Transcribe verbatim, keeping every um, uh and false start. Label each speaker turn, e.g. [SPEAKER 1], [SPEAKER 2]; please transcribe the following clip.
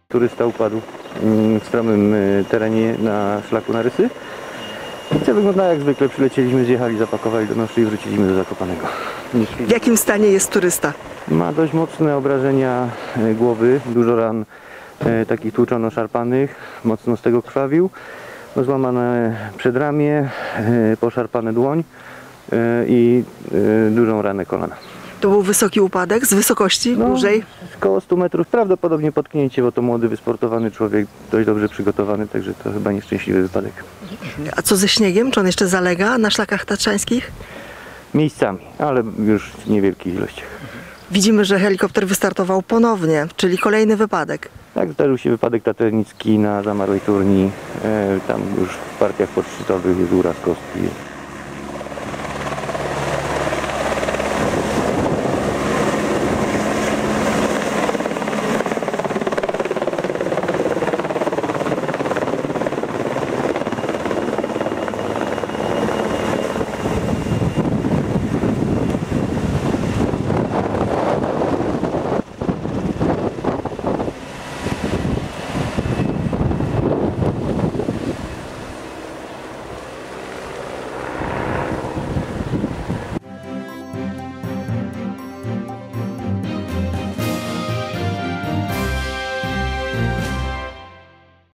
[SPEAKER 1] Turysta upadł w stromym terenie na szlaku na Rysy. Akcja wygląda jak zwykle. Przylecieliśmy, zjechali, zapakowali do noszy i wróciliśmy do Zakopanego.
[SPEAKER 2] W jakim stanie jest turysta?
[SPEAKER 1] Ma dość mocne obrażenia głowy, dużo ran e, takich tłuczono-szarpanych, mocno z tego krwawił. No, złamane przedramię, e, poszarpane dłoń e, i e, dużą ranę kolana.
[SPEAKER 2] To był wysoki upadek, z wysokości
[SPEAKER 1] No,
[SPEAKER 2] dłużej?
[SPEAKER 1] Około stu metrów, prawdopodobnie potknięcie, bo to młody, wysportowany człowiek, dość dobrze przygotowany, także to chyba nieszczęśliwy wypadek.
[SPEAKER 2] A co ze śniegiem? Czy on jeszcze zalega na szlakach tatrzańskich?
[SPEAKER 1] Miejscami, ale już w niewielkich ilościach.
[SPEAKER 2] Widzimy, że helikopter wystartował ponownie, czyli kolejny wypadek.
[SPEAKER 1] Tak, zdarzył się wypadek taternicki na Zamarłej Turni, e, tam już w partiach podszczytowych jest uraz kostki.